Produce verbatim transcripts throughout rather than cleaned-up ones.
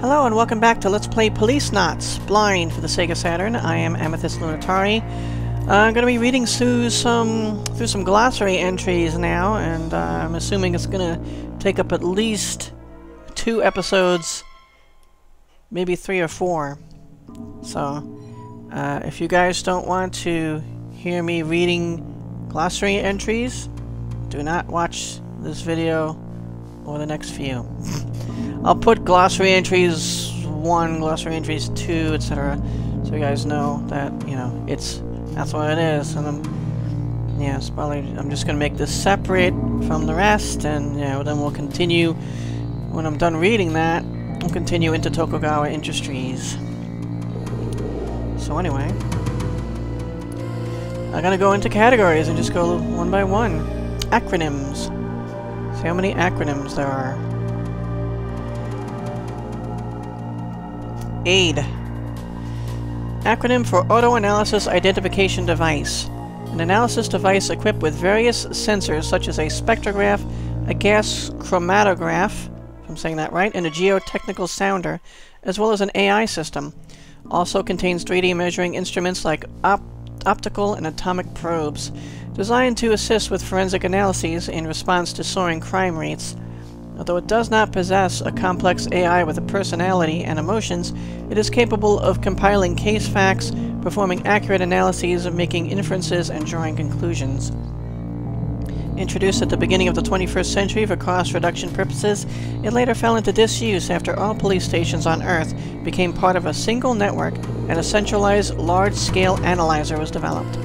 Hello and welcome back to Let's Play Policenauts Blind for the Sega Saturn. I am Amethyst Lunatari. Uh, I'm going to be reading through some through some glossary entries now, and uh, I'm assuming it's going to take up at least two episodes, maybe three or four. So, uh, if you guys don't want to hear me reading glossary entries, do not watch this video or the next few. I'll put glossary entries one, glossary entries two, et cetera, so you guys know that, you know, it's that's what it is. And I'm, yeah, it's probably, I'm just gonna make this separate from the rest, and you know, then we'll continue when I'm done reading that. We'll continue into Tokugawa Industries. So anyway, I'm gonna go into categories and just go one by one. Acronyms. See how many acronyms there are. A I D. Acronym for Auto Analysis Identification Device. An analysis device equipped with various sensors such as a spectrograph, a gas chromatograph, if I'm saying that right, and a geotechnical sounder, as well as an A I system. Also contains three D measuring instruments like op optical and atomic probes, designed to assist with forensic analyses in response to soaring crime rates. Although it does not possess a complex A I with a personality and emotions, it is capable of compiling case facts, performing accurate analyses, making inferences, and drawing conclusions. Introduced at the beginning of the twenty-first century for cost reduction purposes, it later fell into disuse after all police stations on Earth became part of a single network and a centralized, large-scale analyzer was developed.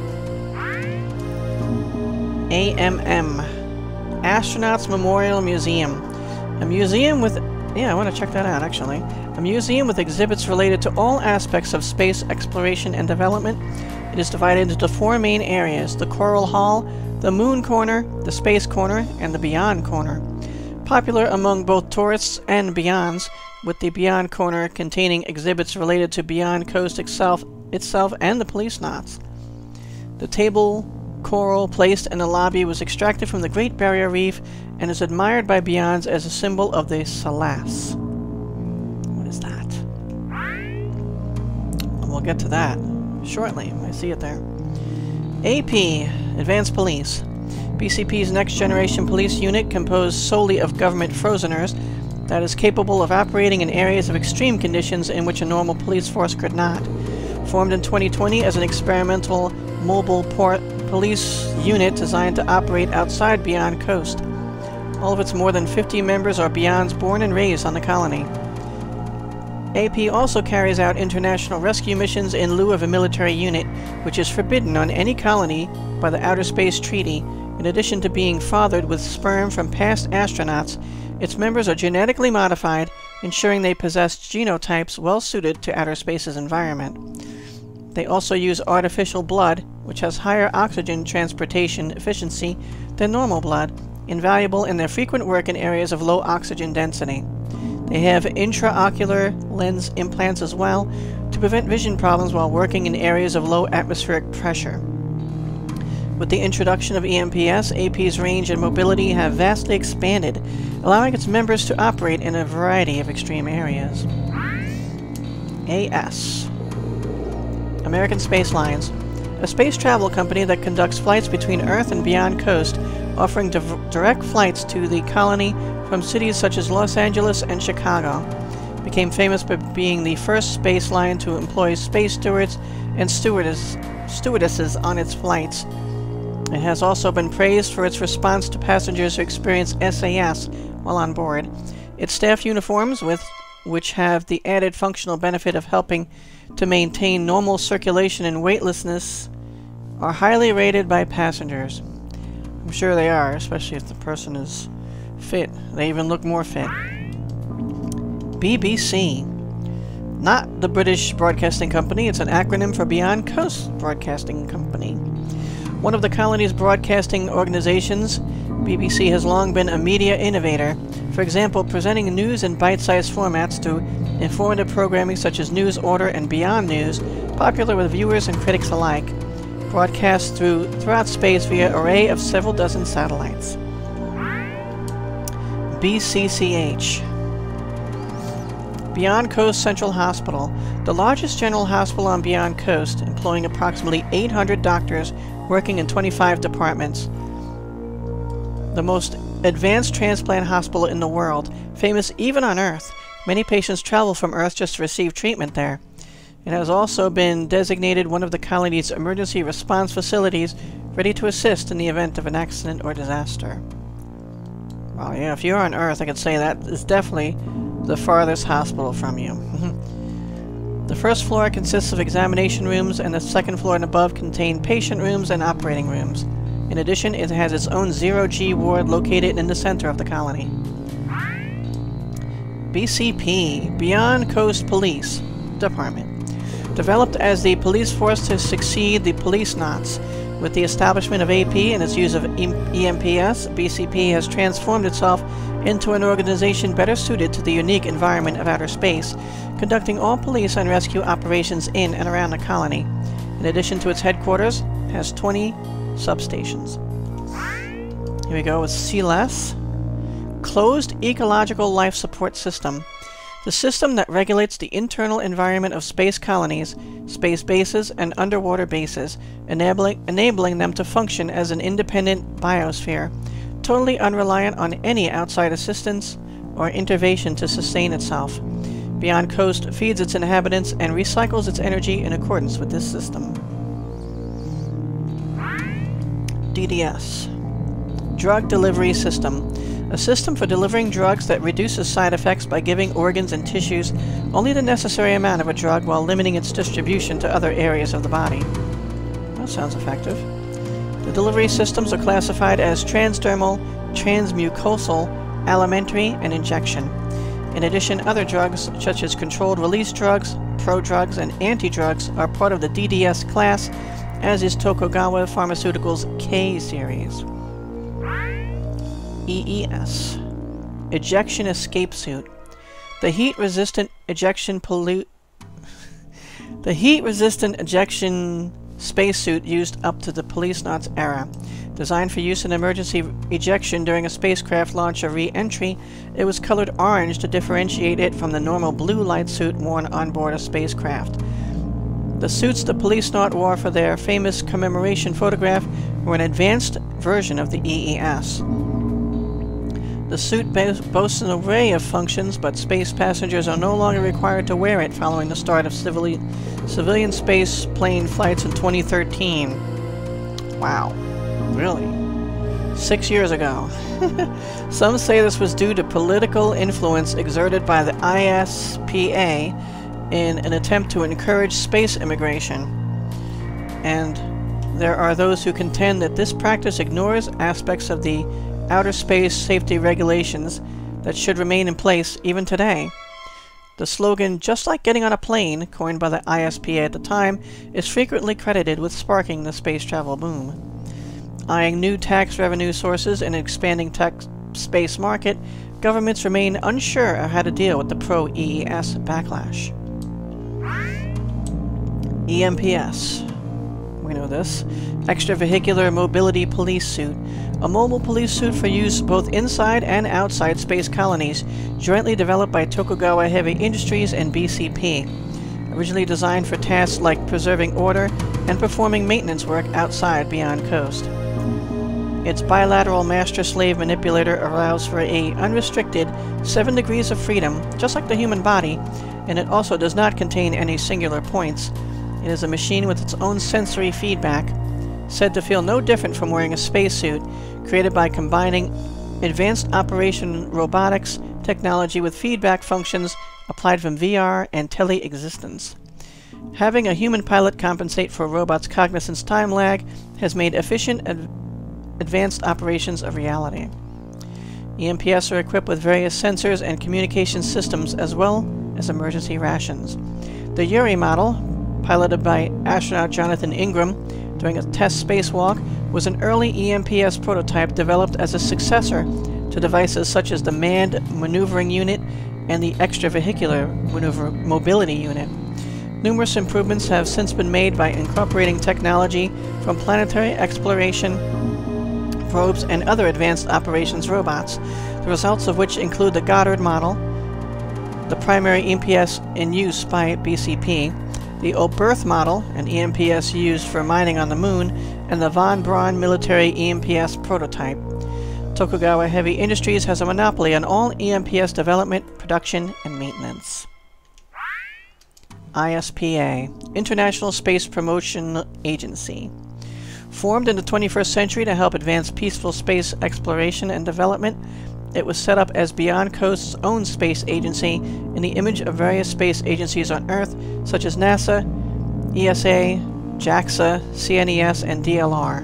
A M M. Astronauts Memorial Museum. A museum with... yeah, I want to check that out, actually. A museum with exhibits related to all aspects of space exploration and development. It is divided into four main areas: the Coral Hall, the Moon Corner, the Space Corner, and the Beyond Corner. Popular among both tourists and Beyonds, with the Beyond Corner containing exhibits related to Beyond Coast itself, itself and the Policenauts. The table coral placed in the lobby was extracted from the Great Barrier Reef and is admired by Beyonds as a symbol of the Solace. What is that? We'll get to that shortly. I see it there. A P, Advanced Police. B C P's next generation police unit, composed solely of government frozeners, that is capable of operating in areas of extreme conditions in which a normal police force could not. Formed in twenty twenty as an experimental mobile port police unit designed to operate outside Beyond Coast. All of its more than fifty members are Beyonds born and raised on the colony. A P also carries out international rescue missions in lieu of a military unit, which is forbidden on any colony by the Outer Space Treaty. In addition to being fathered with sperm from past astronauts, its members are genetically modified, ensuring they possess genotypes well suited to outer space's environment. They also use artificial blood, which has higher oxygen transportation efficiency than normal blood, invaluable in their frequent work in areas of low oxygen density. They have intraocular lens implants as well, to prevent vision problems while working in areas of low atmospheric pressure. With the introduction of E M P S, A P's range and mobility have vastly expanded, allowing its members to operate in a variety of extreme areas. A S. American Space Lines. A space travel company that conducts flights between Earth and Beyond Coast, offering direct flights to the colony from cities such as Los Angeles and Chicago. Became famous by being the first space line to employ space stewards and stewardess, stewardesses on its flights. It has also been praised for its response to passengers who experience S A S while on board. Its staff uniforms, with which have the added functional benefit of helping to maintain normal circulation and weightlessness, are highly rated by passengers. I'm sure they are, especially if the person is fit. They even look more fit. B B C. Not the British Broadcasting Company, it's an acronym for Beyond Coast Broadcasting Company. One of the colony's broadcasting organizations, B B C has long been a media innovator. For example, presenting news in bite-sized formats to informative programming such as News Order and Beyond News, popular with viewers and critics alike. Broadcast through throughout space via array of several dozen satellites. B C C H. Beyond Coast Central Hospital, the largest general hospital on Beyond Coast, employing approximately eight hundred doctors working in twenty-five departments. The most advanced transplant hospital in the world, famous even on Earth. Many patients travel from Earth just to receive treatment there. It has also been designated one of the colony's emergency response facilities, ready to assist in the event of an accident or disaster. Well, yeah, if you're on Earth, I could say that is definitely the farthest hospital from you. The first floor consists of examination rooms, and the second floor and above contain patient rooms and operating rooms. In addition, it has its own zero G ward located in the center of the colony. B C P, Beyond Coast Police Department. Developed as the police force to succeed the Policenauts. With the establishment of A P and its use of E M P S, B C P has transformed itself into an organization better suited to the unique environment of outer space, conducting all police and rescue operations in and around the colony. In addition to its headquarters, it has twenty substations. Here we go with C L E S. Closed Ecological Life Support System. The system that regulates the internal environment of space colonies, space bases, and underwater bases, enabling, enabling them to function as an independent biosphere, totally unreliant on any outside assistance or intervention to sustain itself. Beyond Coast feeds its inhabitants and recycles its energy in accordance with this system. D D S. Drug Delivery System. A system for delivering drugs that reduces side effects by giving organs and tissues only the necessary amount of a drug while limiting its distribution to other areas of the body. That sounds effective. The delivery systems are classified as transdermal, transmucosal, alimentary, and injection. In addition, other drugs, such as controlled release drugs, prodrugs, and anti-drugs, are part of the D D S class, as is Tokugawa Pharmaceuticals' K series. E E S. Ejection Escape Suit. The heat-resistant ejection pollute... the heat-resistant ejection spacesuit used up to the Policenauts era. Designed for use in emergency ejection during a spacecraft launch or re-entry, it was colored orange to differentiate it from the normal blue light suit worn on board a spacecraft. The suits the Policenaut wore for their famous commemoration photograph were an advanced version of the E E S. The suit boasts an array of functions, but space passengers are no longer required to wear it following the start of civili civilian space plane flights in twenty thirteen. Wow. Really? Six years ago. Some say this was due to political influence exerted by the I S P A in an attempt to encourage space immigration. And there are those who contend that this practice ignores aspects of the outer space safety regulations that should remain in place even today. The slogan, "just like getting on a plane," coined by the I S P A at the time, is frequently credited with sparking the space travel boom. Eyeing new tax revenue sources and an expanding tech space market, governments remain unsure of how to deal with the pro-E E S backlash. E M P S. We know this. Extravehicular Mobility Police Suit. A mobile police suit for use both inside and outside space colonies, jointly developed by Tokugawa Heavy Industries and B C P. Originally designed for tasks like preserving order and performing maintenance work outside Beyond Coast. Its bilateral master-slave manipulator allows for a unrestricted seven degrees of freedom, just like the human body, and it also does not contain any singular points. It is a machine with its own sensory feedback, said to feel no different from wearing a spacesuit, created by combining advanced operation robotics technology with feedback functions applied from V R and tele-existence. Having a human pilot compensate for a robot's cognizance time lag has made efficient ad advanced operations a reality. E M P S are equipped with various sensors and communication systems as well as emergency rations. The Yuri model, piloted by astronaut Jonathan Ingram during a test spacewalk, was an early E M P S prototype developed as a successor to devices such as the Manned Maneuvering Unit and the Extravehicular Maneuver Mobility Unit. Numerous improvements have since been made by incorporating technology from planetary exploration probes and other advanced operations robots, the results of which include the Goddard model, the primary E M P S in use by B C P, the Oberth model, an E M P S used for mining on the moon, and the von Braun military E M P S prototype. Tokugawa Heavy Industries has a monopoly on all E M P S development, production, and maintenance. I S P A, International Space Promotion Agency. Formed in the twenty-first century to help advance peaceful space exploration and development, it was set up as Beyond Coast's own space agency in the image of various space agencies on Earth, such as NASA, E S A, JAXA, C N E S, and D L R.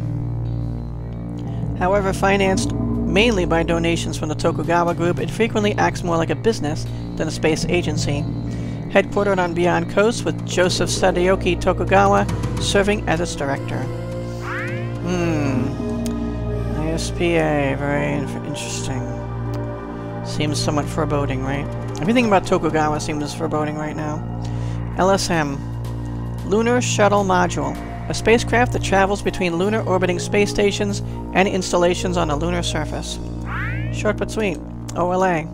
However, financed mainly by donations from the Tokugawa Group, it frequently acts more like a business than a space agency. Headquartered on Beyond Coast, with Joseph Sadayoki Tokugawa serving as its director. Hmm. I S P A, very interesting. Seems somewhat foreboding, right? Everything about Tokugawa seems foreboding right now. L S M. Lunar Shuttle Module. A spacecraft that travels between lunar orbiting space stations and installations on the lunar surface. Short but sweet. O L A.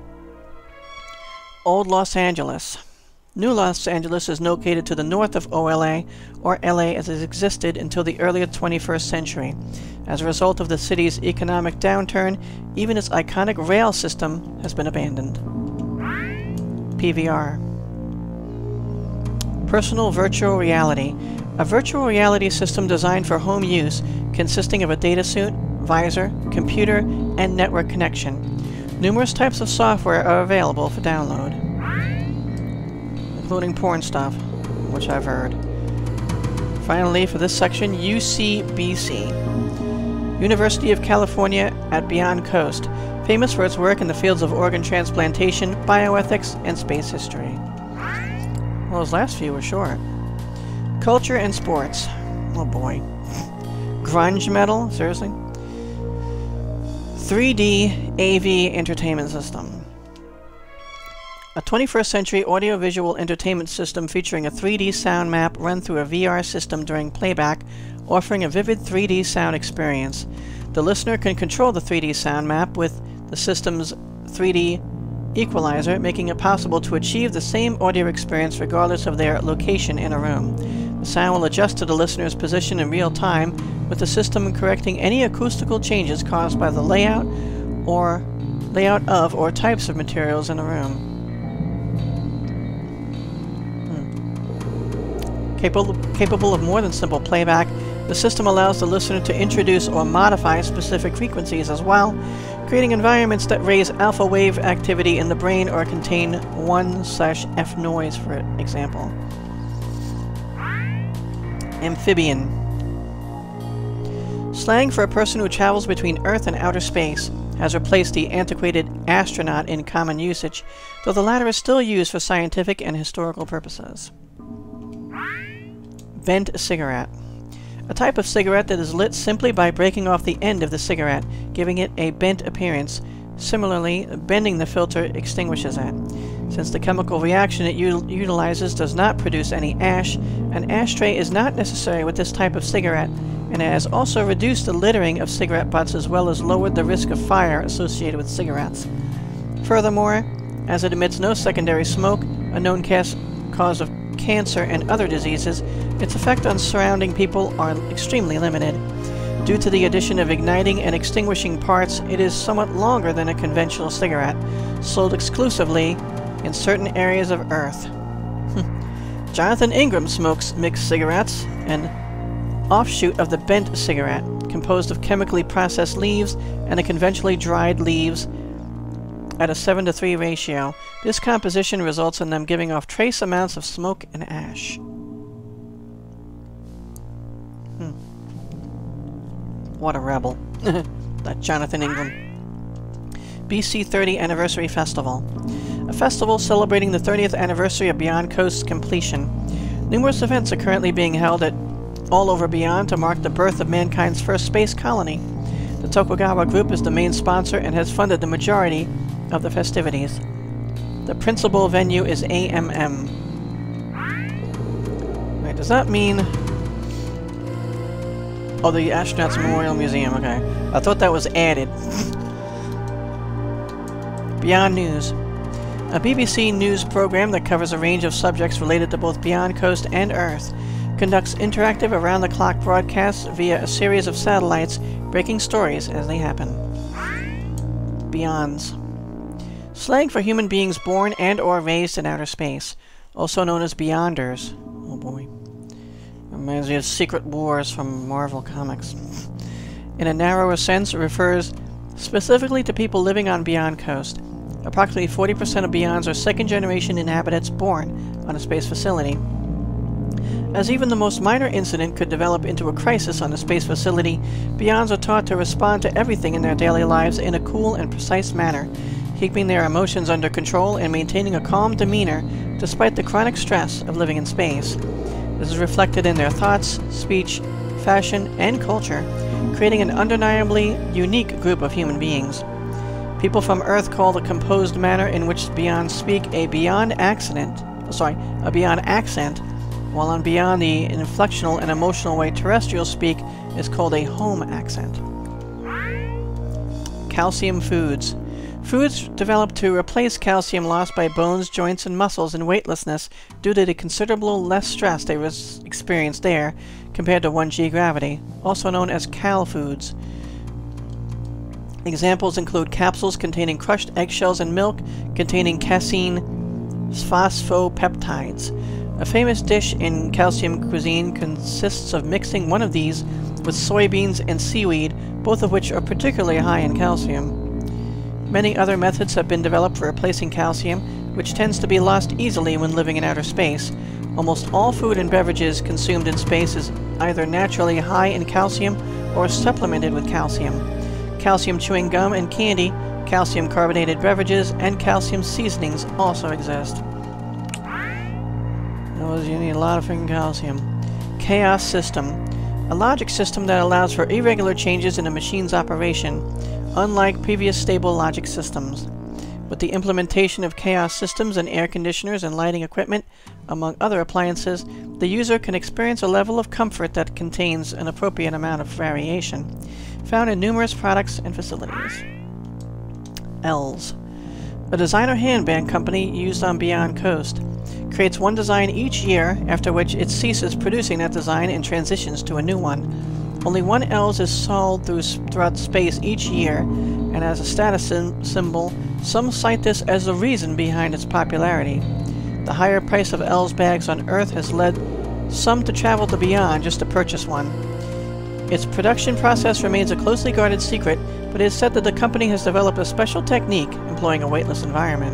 Old Los Angeles. New Los Angeles is located to the north of O L A, or L A as it existed until the early twenty-first century. As a result of the city's economic downturn, even its iconic rail system has been abandoned. P V R. Personal Virtual Reality. A virtual reality system designed for home use, consisting of a data suit, visor, computer, and network connection. Numerous types of software are available for download, including porn stuff, which I've heard. Finally, for this section, U C B C. University of California at Beyond Coast, famous for its work in the fields of organ transplantation, bioethics, and space history. Well, those last few were short. Culture and sports. Oh boy. Grunge metal? Seriously? three D A V entertainment system. A twenty-first century audiovisual entertainment system featuring a three D sound map run through a V R system during playback, offering a vivid three D sound experience. The listener can control the three D sound map with the system's three D equalizer, making it possible to achieve the same audio experience regardless of their location in a room. The sound will adjust to the listener's position in real time, with the system correcting any acoustical changes caused by the layout or layout of or types of materials in the room. Hmm. Capable, capable of more than simple playback, the system allows the listener to introduce or modify specific frequencies as well, creating environments that raise alpha wave activity in the brain or contain one slash F noise, for example. Amphibian. Slang for a person who travels between Earth and outer space, has replaced the antiquated astronaut in common usage, though the latter is still used for scientific and historical purposes. Bent cigarette. A type of cigarette that is lit simply by breaking off the end of the cigarette, giving it a bent appearance. Similarly, bending the filter extinguishes it. Since the chemical reaction it util utilizes does not produce any ash, an ashtray is not necessary with this type of cigarette, and it has also reduced the littering of cigarette butts as well as lowered the risk of fire associated with cigarettes. Furthermore, as it emits no secondary smoke, a known cause of cancer and other diseases, its effect on surrounding people are extremely limited. Due to the addition of igniting and extinguishing parts, it is somewhat longer than a conventional cigarette, sold exclusively in certain areas of Earth. Jonathan Ingram smokes mixed cigarettes, an offshoot of the bent cigarette, composed of chemically processed leaves and a conventionally dried leaves at a seven to three ratio. This composition results in them giving off trace amounts of smoke and ash. Hmm. What a rebel. That Jonathan Ingram. B C thirty Anniversary Festival. A festival celebrating the thirtieth anniversary of Beyond Coast's completion. Numerous events are currently being held at all over Beyond to mark the birth of mankind's first space colony. The Tokugawa Group is the main sponsor and has funded the majority of the festivities. The principal venue is A M M. Wait, does that mean... Oh, the Astronauts Memorial Museum, okay. I thought that was added. Beyond News. A B B C News program that covers a range of subjects related to both Beyond Coast and Earth, conducts interactive around-the-clock broadcasts via a series of satellites, breaking stories as they happen. Beyonds. Slang for human beings born and or raised in outer space, also known as Beyonders. Oh boy. Reminds me of Secret Wars from Marvel Comics. In a narrower sense, it refers specifically to people living on Beyond Coast. Approximately forty percent of Beyonds are second-generation inhabitants born on a space facility. As even the most minor incident could develop into a crisis on a space facility, Beyonds are taught to respond to everything in their daily lives in a cool and precise manner, keeping their emotions under control and maintaining a calm demeanor despite the chronic stress of living in space. This is reflected in their thoughts, speech, fashion, and culture, creating an undeniably unique group of human beings. People from Earth call the composed manner in which Beyond speak a Beyond accent, sorry, a Beyond accent, while on Beyond the inflectional and emotional way terrestrials speak is called a home accent. Calcium foods. Foods developed to replace calcium lost by bones, joints, and muscles in weightlessness due to the considerable less stress they experience there compared to one G gravity, also known as cal foods. Examples include capsules containing crushed eggshells and milk containing casein phosphopeptides. A famous dish in calcium cuisine consists of mixing one of these with soybeans and seaweed, both of which are particularly high in calcium. Many other methods have been developed for replacing calcium, which tends to be lost easily when living in outer space. Almost all food and beverages consumed in space is either naturally high in calcium or supplemented with calcium. Calcium chewing gum and candy, calcium carbonated beverages, and calcium seasonings also exist. Those, you need a lot of freaking calcium. Chaos system. A logic system that allows for irregular changes in a machine's operation, unlike previous stable logic systems. With the implementation of chaos systems and air conditioners and lighting equipment, among other appliances, the user can experience a level of comfort that contains an appropriate amount of variation, found in numerous products and facilities. L's. A designer handbag company used on Beyond Coast. Creates one design each year, after which it ceases producing that design and transitions to a new one. Only one L's is sold through, throughout space each year, and as a status sim symbol, some cite this as the reason behind its popularity. The higher price of L's bags on Earth has led some to travel to Beyond just to purchase one. Its production process remains a closely guarded secret, but it is said that the company has developed a special technique employing a weightless environment.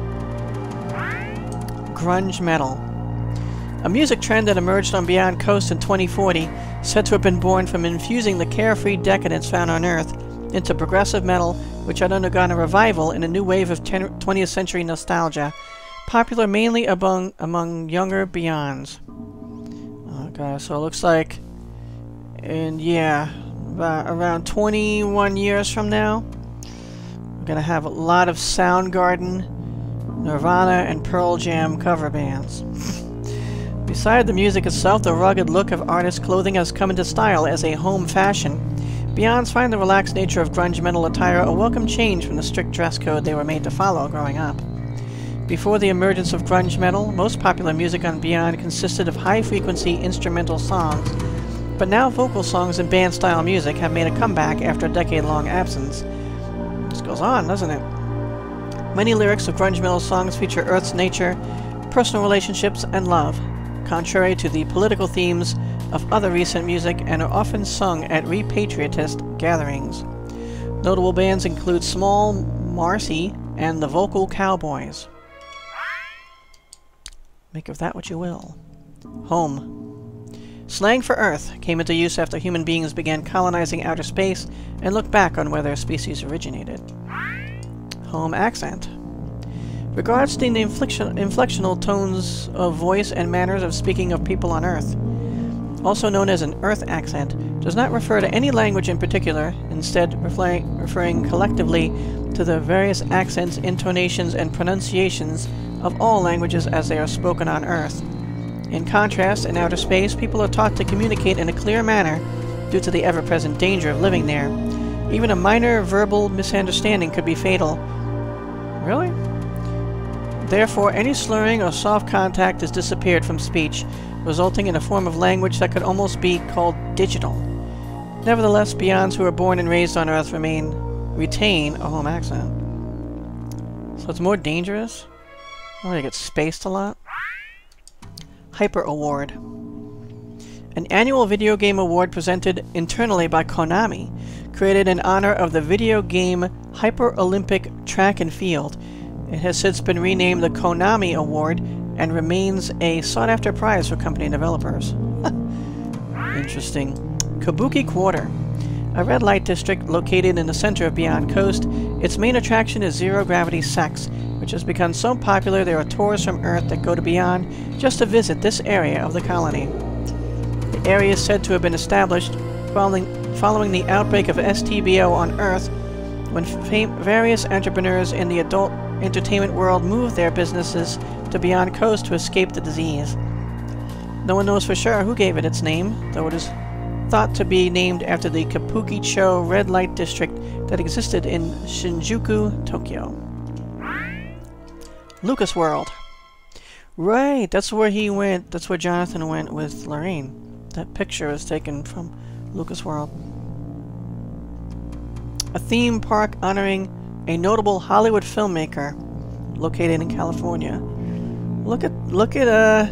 Grunge metal. A music trend that emerged on Beyond Coast in twenty forty, said to have been born from infusing the carefree decadence found on Earth into progressive metal, which had undergone a revival in a new wave of twentieth century nostalgia, popular mainly among, among younger Beyonds. Okay, so it looks like, and yeah, about around twenty-one years from now, we're going to have a lot of Soundgarden, Nirvana, and Pearl Jam cover bands. Beside the music itself, the rugged look of artists' clothing has come into style as a home fashion. Beyonds find the relaxed nature of grunge metal attire a welcome change from the strict dress code they were made to follow growing up. Before the emergence of grunge metal, most popular music on Beyond consisted of high-frequency instrumental songs, but now vocal songs and band-style music have made a comeback after a decade-long absence. This goes on, doesn't it? Many lyrics of grunge metal songs feature Earth's nature, personal relationships, and love, contrary to the political themes of other recent music, and are often sung at repatriatist gatherings. Notable bands include Small Marcy and the Vocal Cowboys. Make of that what you will. Home. Slang for Earth came into use after human beings began colonizing outer space and looked back on where their species originated. Home accent. Regards to the inflection, inflectional tones of voice and manners of speaking of people on Earth. Also known as an Earth accent, does not refer to any language in particular, instead referring, referring collectively to the various accents, intonations, and pronunciations of all languages as they are spoken on Earth. In contrast, in outer space, people are taught to communicate in a clear manner due to the ever-present danger of living there. Even a minor verbal misunderstanding could be fatal. Really? Therefore, any slurring or soft contact has disappeared from speech, resulting in a form of language that could almost be called digital. Nevertheless, Beyonds who are born and raised on Earth remain retain a home accent. So it's more dangerous? Oh, you get spaced a lot? Hyper Award. An annual video game award presented internally by Konami, created in honor of the video game Hyper Olympic Track and Field. It has since been renamed the Konami Award and remains a sought-after prize for company developers. Interesting. Kabuki Quarter. A red light district located in the center of Beyond Coast. Its main attraction is zero-gravity sex, which has become so popular there are tours from Earth that go to Beyond just to visit this area of the colony. The area is said to have been established following, following the outbreak of S T B O on Earth, when various entrepreneurs in the adult entertainment world moved their businesses to Beyond Coast to escape the disease. No one knows for sure who gave it its name, though it is thought to be named after the Kabukicho red light district that existed in Shinjuku, Tokyo. Lucas World. Right, that's where he went. That's where Jonathan went with Lorraine. That picture is taken from Lucas World. A theme park honoring a notable Hollywood filmmaker located in California. Look at look at uh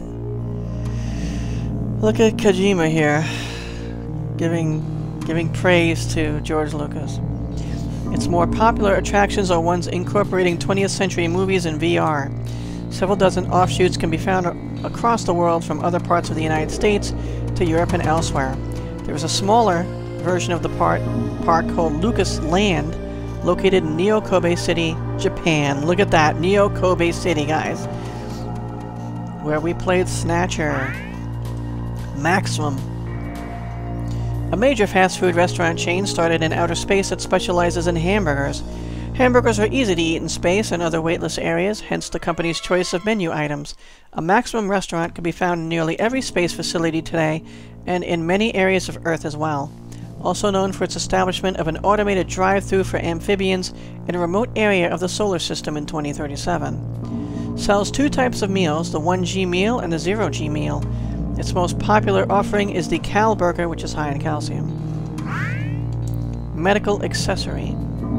look at Kojima here, giving giving praise to George Lucas. Its more popular attractions are ones incorporating twentieth century movies in V R. Several dozen offshoots can be found across the world, from other parts of the United States to Europe and elsewhere. There is a smaller version of the park, park called Lucas Land, located in Neo Kobe City, Japan. Look at that, Neo Kobe City, guys. Where we played Snatcher. Maximum. A major fast food restaurant chain started in outer space that specializes in hamburgers. Hamburgers are easy to eat in space and other weightless areas, hence the company's choice of menu items. A Maximum restaurant can be found in nearly every space facility today, and in many areas of Earth as well. Also known for its establishment of an automated drive-thru for amphibians in a remote area of the solar system in twenty thirty-seven. Sells two types of meals, the one G meal and the zero G meal. Its most popular offering is the Cal Burger, which is high in calcium. Medical accessory.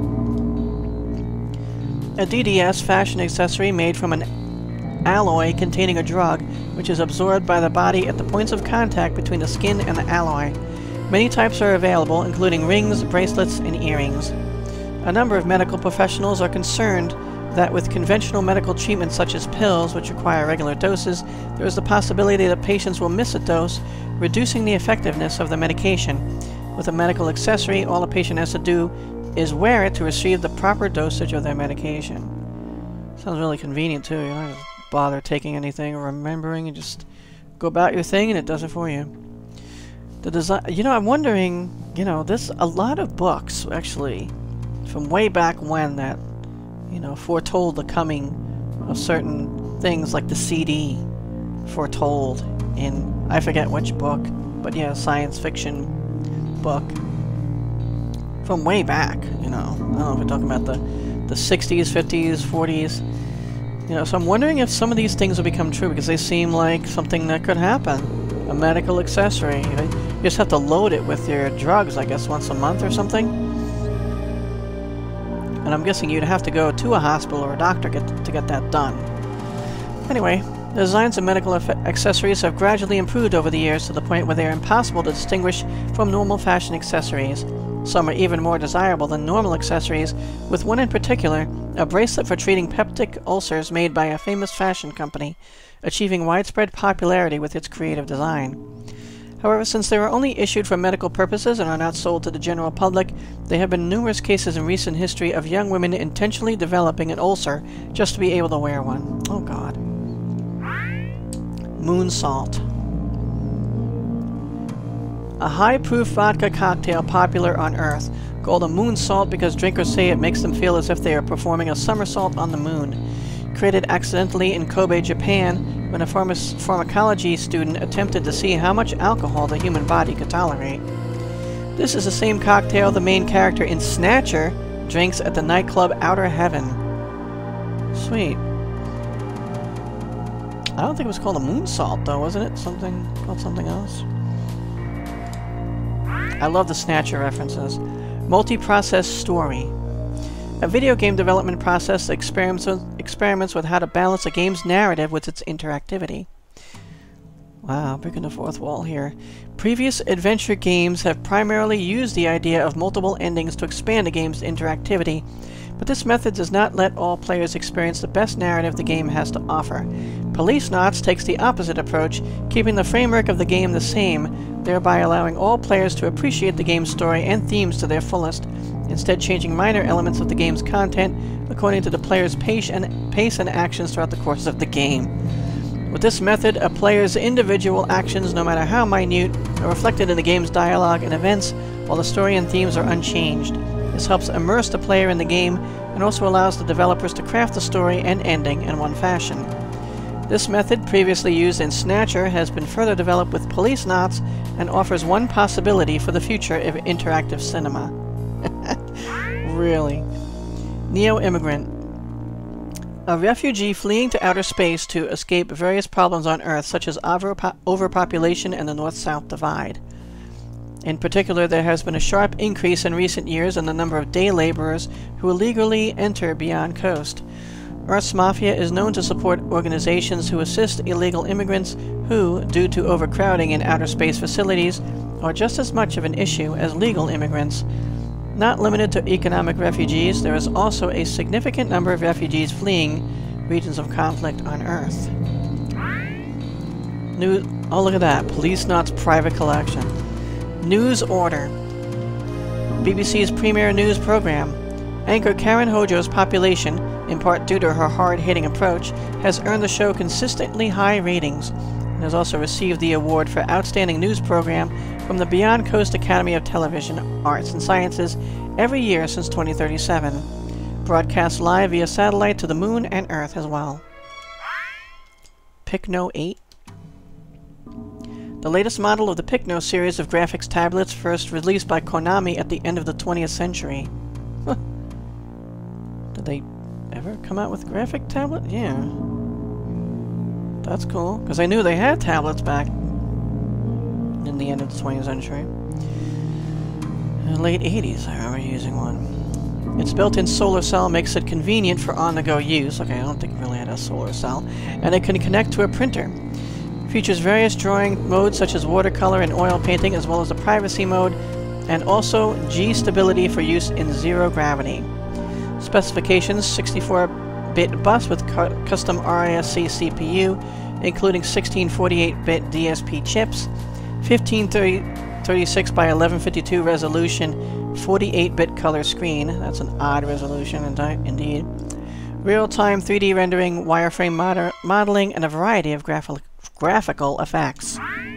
A D D S fashion accessory made from an alloy containing a drug, which is absorbed by the body at the points of contact between the skin and the alloy. Many types are available, including rings, bracelets, and earrings. A number of medical professionals are concerned that with conventional medical treatments such as pills, which require regular doses, there is the possibility that patients will miss a dose, reducing the effectiveness of the medication. With a medical accessory, all a patient has to do is wear it to receive the proper dosage of their medication. Sounds really convenient too. You don't have to bother taking anything or remembering. You just go about your thing and it does it for you. The design, you know, I'm wondering, you know, there's a lot of books actually from way back when that, you know, foretold the coming of certain things, like the C D foretold in, I forget which book, but yeah, science fiction book from way back, you know. I don't know if we're talking about the, the sixties, fifties, forties, you know, so I'm wondering if some of these things will become true, because they seem like something that could happen. A medical accessory. You know, you just have to load it with your drugs, I guess, once a month or something. And I'm guessing you'd have to go to a hospital or a doctor get to get that done. Anyway, the designs of medical accessories have gradually improved over the years to the point where they are impossible to distinguish from normal fashion accessories. Some are even more desirable than normal accessories, with one in particular, a bracelet for treating peptic ulcers made by a famous fashion company, achieving widespread popularity with its creative design. However, since they are only issued for medical purposes and are not sold to the general public, there have been numerous cases in recent history of young women intentionally developing an ulcer just to be able to wear one. Oh god. Moon Salt. A high-proof vodka cocktail popular on Earth, called a moon salt because drinkers say it makes them feel as if they are performing a somersault on the moon. Created accidentally in Kobe, Japan, when a pharma pharmacology student attempted to see how much alcohol the human body could tolerate. This is the same cocktail the main character in Snatcher drinks at the nightclub Outer Heaven. Sweet. I don't think it was called a moonsault, though, wasn't it? Something called something else. I love the Snatcher references. Multi-process story. A video game development process that experiments with, experiments with how to balance a game's narrative with its interactivity. Wow, breaking the fourth wall here. Previous adventure games have primarily used the idea of multiple endings to expand a game's interactivity, but this method does not let all players experience the best narrative the game has to offer. Policenauts takes the opposite approach, keeping the framework of the game the same, thereby allowing all players to appreciate the game's story and themes to their fullest, instead changing minor elements of the game's content according to the player's pace and, pace and actions throughout the course of the game. With this method, a player's individual actions, no matter how minute, are reflected in the game's dialogue and events, while the story and themes are unchanged. This helps immerse the player in the game, and also allows the developers to craft the story and ending in one fashion. This method, previously used in Snatcher, has been further developed with Policenauts, and offers one possibility for the future of interactive cinema. Really. Neo-immigrant. A refugee fleeing to outer space to escape various problems on Earth, such as overpo overpopulation and the North-South divide. In particular, there has been a sharp increase in recent years in the number of day laborers who illegally enter beyond coast. Earth's Mafia is known to support organizations who assist illegal immigrants who, due to overcrowding in outer space facilities, are just as much of an issue as legal immigrants. Not limited to economic refugees, there is also a significant number of refugees fleeing regions of conflict on Earth. New oh, look at that. Policenauts private collection. News Order. B B C's premier news program. Anchor Karen Hojo's population, in part due to her hard-hitting approach, has earned the show consistently high ratings, and has also received the award for Outstanding News Program from the Beyond Coast Academy of Television, Arts and Sciences every year since twenty thirty-seven. Broadcast live via satellite to the Moon and Earth as well. Picno eight. The latest model of the Picno series of graphics tablets, first released by Konami at the end of the twentieth century. Huh. Did they ever come out with graphic tablet? Yeah. That's cool, because I knew they had tablets back in the end of the twentieth century. In the late eighties, I remember using one. Its built-in solar cell makes it convenient for on-the-go use. Okay, I don't think it really had a solar cell. And it can connect to a printer. Features various drawing modes such as watercolor and oil painting, as well as the privacy mode, and also G stability for use in zero gravity. Specifications: sixty-four bit bus with cu custom R I S C C P U, including sixteen forty-eight bit D S P chips, fifteen thirty-six by eleven fifty-two resolution, forty-eight bit color screen. That's an odd resolution, indeed. Real-time three D rendering, wireframe mod modeling, and a variety of graphic graphical effects.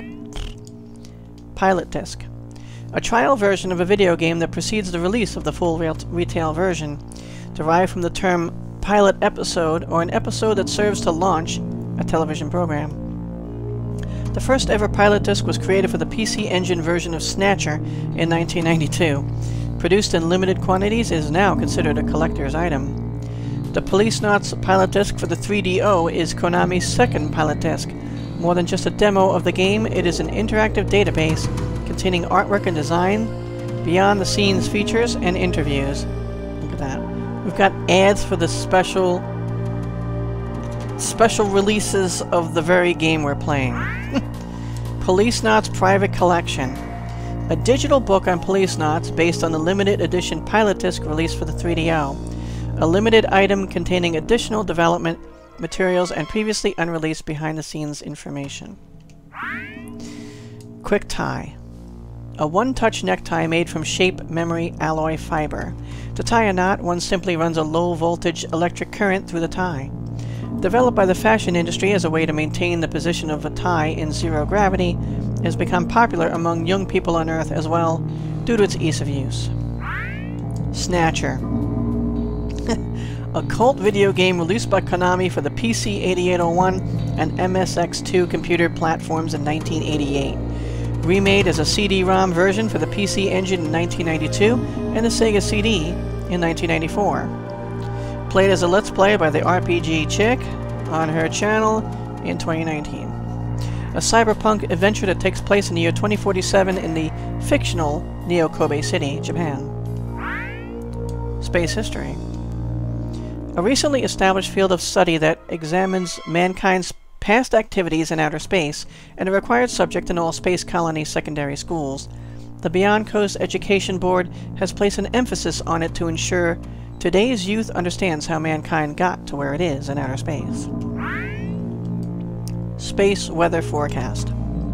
Pilot disc. A trial version of a video game that precedes the release of the full retail version, derived from the term pilot episode, or an episode that serves to launch a television program. The first ever pilot disc was created for the P C Engine version of Snatcher in nineteen ninety-two. Produced in limited quantities, it is now considered a collector's item. The Policenauts pilot disc for the three D O is Konami's second pilot disc. More than just a demo of the game, it is an interactive database containing artwork and design, beyond-the-scenes features, and interviews. Look at that. We've got ads for the special special releases of the very game we're playing. Policenauts Private Collection. A digital book on Policenauts based on the limited edition pilot disc released for the three D O. A limited item containing additional development materials and previously unreleased behind-the-scenes information. Quick Tie. A one-touch necktie made from shape memory alloy fiber. To tie a knot, one simply runs a low-voltage electric current through the tie. Developed by the fashion industry as a way to maintain the position of a tie in zero gravity, it has become popular among young people on Earth as well, due to its ease of use. Snatcher. A cult video game released by Konami for the P C eighty-eight oh one and M S X two computer platforms in nineteen eighty-eight. Remade as a C D ROM version for the P C Engine in nineteen ninety-two and the Sega C D in nineteen ninety-four. Played as a Let's Play by the R P G Chick on her channel in twenty nineteen. A cyberpunk adventure that takes place in the year twenty forty-seven in the fictional Neo-Kobe City, Japan. Space history. A recently established field of study that examines mankind's past activities in outer space and a required subject in all space colony secondary schools. The Beyond Coast Education Board has placed an emphasis on it to ensure today's youth understands how mankind got to where it is in outer space. Space weather forecast.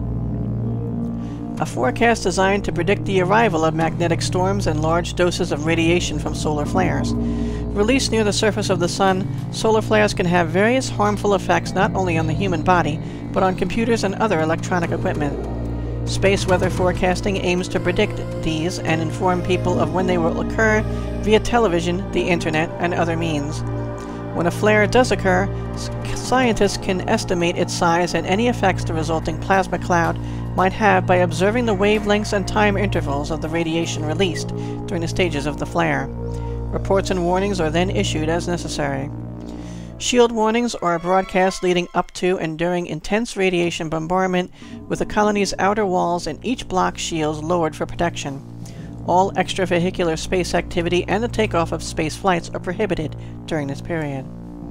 A forecast designed to predict the arrival of magnetic storms and large doses of radiation from solar flares. Released near the surface of the sun, solar flares can have various harmful effects not only on the human body, but on computers and other electronic equipment. Space weather forecasting aims to predict these and inform people of when they will occur via television, the internet, and other means. When a flare does occur, scientists can estimate its size and any effects the resulting plasma cloud might have by observing the wavelengths and time intervals of the radiation released during the stages of the flare. Reports and warnings are then issued as necessary. Shield warnings are broadcast leading up to and during intense radiation bombardment, with the colony's outer walls and each block shields lowered for protection. All extravehicular space activity and the takeoff of space flights are prohibited during this period.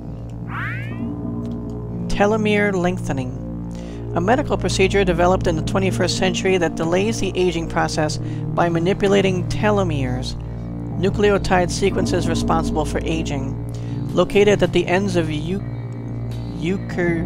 Telomere lengthening. A medical procedure developed in the twenty-first century that delays the aging process by manipulating telomeres, nucleotide sequences responsible for aging. Located at the ends of eu euchar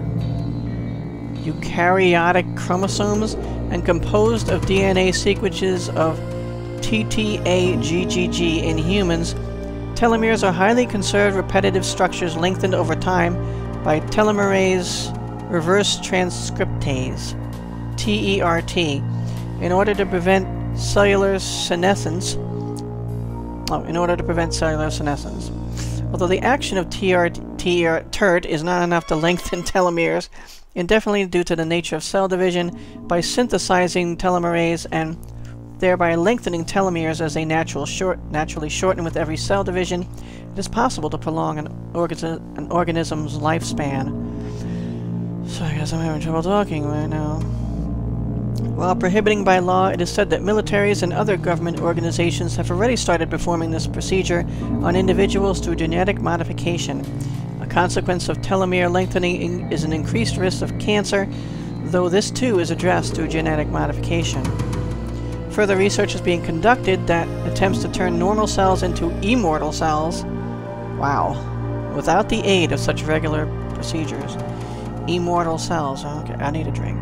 eukaryotic chromosomes and composed of D N A sequences of T T A G G G in humans, telomeres are highly conserved repetitive structures lengthened over time by telomerase reverse transcriptase, T E R T, in order to prevent cellular senescence. Oh, in order to prevent cellular senescence. Although the action of T R T TERT is not enough to lengthen telomeres, indefinitely due to the nature of cell division, by synthesizing telomerase and thereby lengthening telomeres as they natural short, naturally shorten with every cell division, it is possible to prolong an, orga an organism's lifespan. So I guess I'm having trouble talking right now. While prohibiting by law, it is said that militaries and other government organizations have already started performing this procedure on individuals through genetic modification. A consequence of telomere lengthening is an increased risk of cancer, though this too is addressed through genetic modification. Further research is being conducted that attempts to turn normal cells into immortal cells. Wow. Without the aid of such regular procedures. Immortal cells. Okay, I need a drink.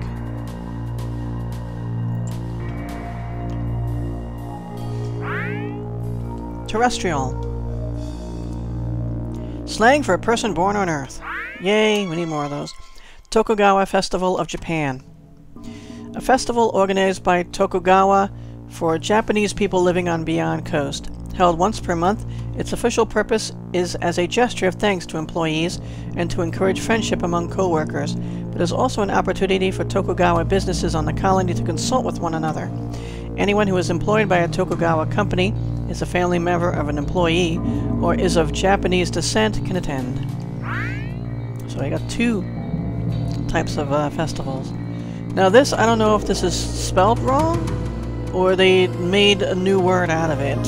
Terrestrial. Slang for a person born on Earth. Yay, we need more of those. Tokugawa Festival of Japan. A festival organized by Tokugawa for Japanese people living on Beyond Coast. Held once per month, its official purpose is as a gesture of thanks to employees and to encourage friendship among co-workers, but is also an opportunity for Tokugawa businesses on the colony to consult with one another. Anyone who is employed by a Tokugawa company, is a family member of an employee, or is of Japanese descent can attend. So I got two types of uh, festivals. Now this, I don't know if this is spelled wrong, or they made a new word out of it.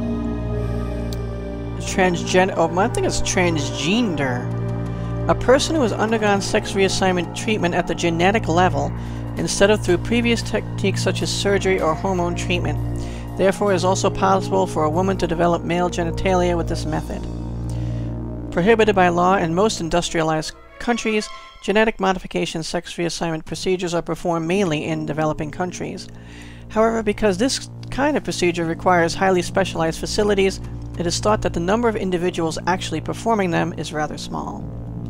Transgen- oh, I think it's transgender. A person who has undergone sex reassignment treatment at the genetic level, instead of through previous techniques such as surgery or hormone treatment. Therefore, it is also possible for a woman to develop male genitalia with this method. Prohibited by law in most industrialized countries, genetic modification sex reassignment procedures are performed mainly in developing countries. However, because this kind of procedure requires highly specialized facilities, it is thought that the number of individuals actually performing them is rather small.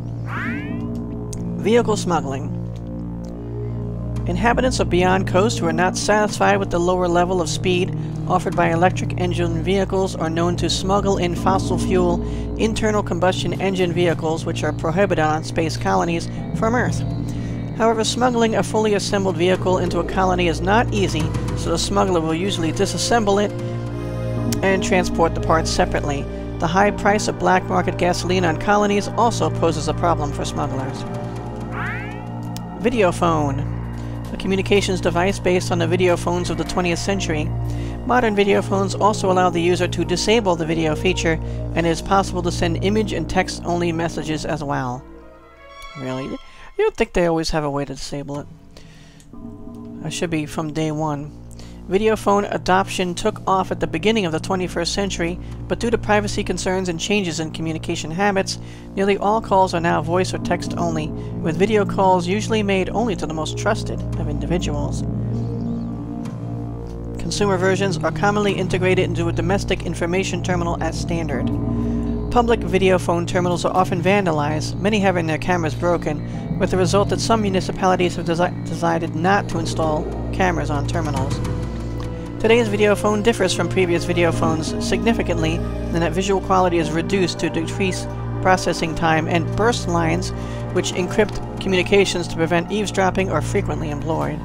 Vehicle smuggling. Inhabitants of Beyond Coast who are not satisfied with the lower level of speed offered by electric engine vehicles are known to smuggle in fossil fuel internal combustion engine vehicles which are prohibited on space colonies from Earth. However, smuggling a fully assembled vehicle into a colony is not easy, so the smuggler will usually disassemble it and transport the parts separately. The high price of black market gasoline on colonies also poses a problem for smugglers. Video phone. A communications device based on the video phones of the twentieth century. Modern video phones also allow the user to disable the video feature, and it is possible to send image and text-only messages as well. Really? You don't think they always have a way to disable it? That should be from day one. Video phone adoption took off at the beginning of the twenty-first century, but due to privacy concerns and changes in communication habits, nearly all calls are now voice or text only, with video calls usually made only to the most trusted of individuals. Consumer versions are commonly integrated into a domestic information terminal as standard. Public video phone terminals are often vandalized, many having their cameras broken, with the result that some municipalities have desi decided not to install cameras on terminals. Today's video phone differs from previous video phones significantly in that visual quality is reduced to decrease processing time, and burst lines, which encrypt communications to prevent eavesdropping, are frequently employed.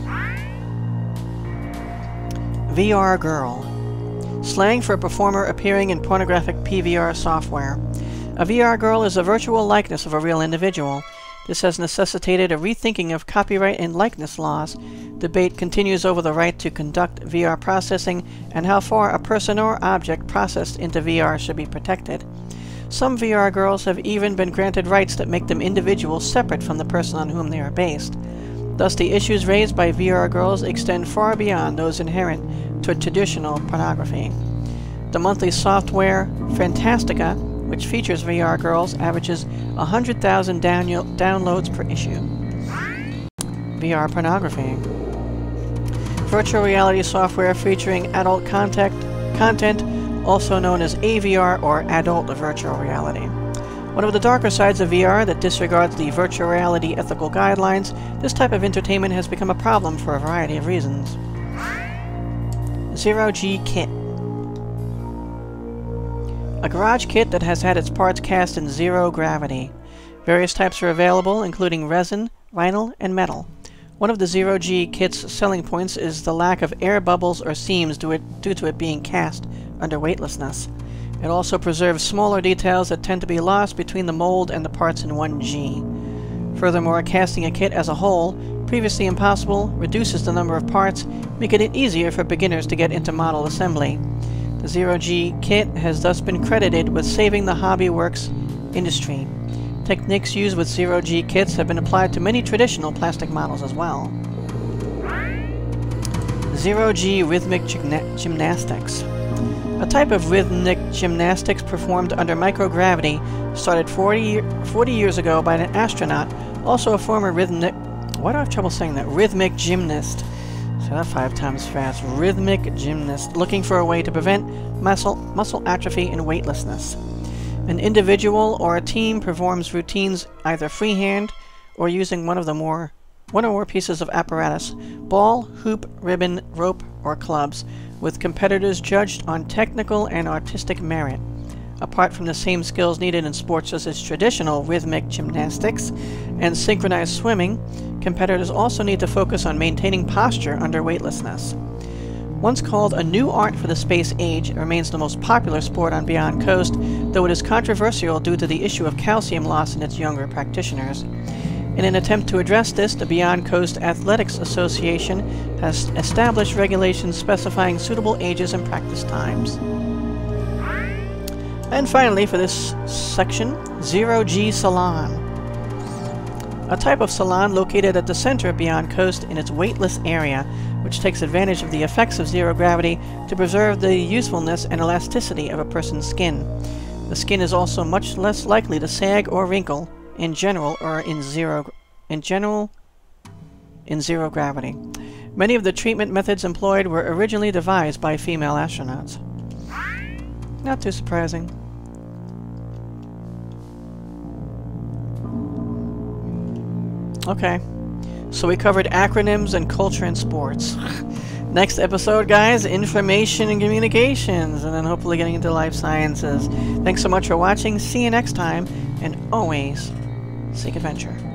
V R Girl. Slang for a performer appearing in pornographic P V R software. A V R girl is a virtual likeness of a real individual. This has necessitated a rethinking of copyright and likeness laws. Debate continues over the right to conduct V R processing and how far a person or object processed into V R should be protected. Some V R girls have even been granted rights that make them individuals separate from the person on whom they are based. Thus, the issues raised by V R girls extend far beyond those inherent to traditional pornography. The monthly software Fantastica, which features V R girls, averages one hundred thousand down downloads per issue. V R pornography. Virtual reality software featuring adult content, content, also known as A V R or adult virtual reality. One of the darker sides of V R that disregards the virtual reality ethical guidelines, this type of entertainment has become a problem for a variety of reasons. Zero G Kit. A garage kit that has had its parts cast in zero gravity. Various types are available, including resin, vinyl, and metal. One of the Zero G kit's selling points is the lack of air bubbles or seams due, it, due to it being cast under weightlessness. It also preserves smaller details that tend to be lost between the mold and the parts in one G. Furthermore, casting a kit as a whole, previously impossible, reduces the number of parts, making it easier for beginners to get into model assembly. The Zero G kit has thus been credited with saving the hobby works industry. Techniques used with Zero G kits have been applied to many traditional plastic models as well. Zero G rhythmic gymna gymnastics. A type of rhythmic gymnastics performed under microgravity started forty, forty years ago by an astronaut, also a former rhythmic... Why do I have trouble saying that? Rhythmic gymnast. Say that five times fast. Rhythmic gymnast, looking for a way to prevent muscle, muscle atrophy and weightlessness. An individual or a team performs routines either freehand or using one of the more one or more pieces of apparatus, ball, hoop, ribbon, rope, or clubs, with competitors judged on technical and artistic merit. Apart from the same skills needed in sports such as traditional rhythmic gymnastics and synchronized swimming, competitors also need to focus on maintaining posture under weightlessness. Once called a new art for the space age, it remains the most popular sport on Beyond Coast, though it is controversial due to the issue of calcium loss in its younger practitioners. In an attempt to address this, the Beyond Coast Athletics Association has established regulations specifying suitable ages and practice times. And finally, for this section, Zero G Salon. A type of salon located at the center of Beyond Coast in its weightless area, which takes advantage of the effects of zero gravity to preserve the usefulness and elasticity of a person's skin. The skin is also much less likely to sag or wrinkle in general or in zero in general in zero gravity. Many of the treatment methods employed were originally devised by female astronauts. Not too surprising. Okay, so we covered acronyms and culture and sports. Next episode, guys, information and communications, and then hopefully getting into life sciences. Thanks so much for watching. See you next time, and always seek adventure.